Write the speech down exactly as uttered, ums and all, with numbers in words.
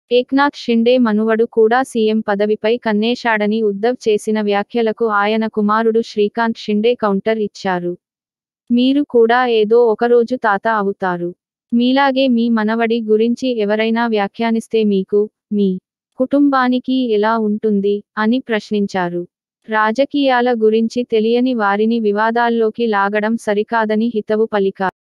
ఏక్నాథ్ షిండే మనువడు కూడా సీఎం పదవిపై కన్నేశాడని ఉద్ధవ్ చేసిన వ్యాఖ్యలకు ఆయన కుమారుడు శ్రీకాంత్ షిండే కౌంటర్ ఇచ్చారు. మీరు కూడా ఏదో ఒకరోజు తాత అవుతారు. మీలాగే మీ మనవడి గురించి ఎవరైనా వ్యాఖ్యానిస్తే మీకు, మీ కుటుంబానికి ఎలా ఉంటుంది అని ప్రశ్నించారు. రాజకీయాల గురించి తెలియని వారిని వివాదాల్లోకి లాగడం సరికాదని హితవు పలికారు.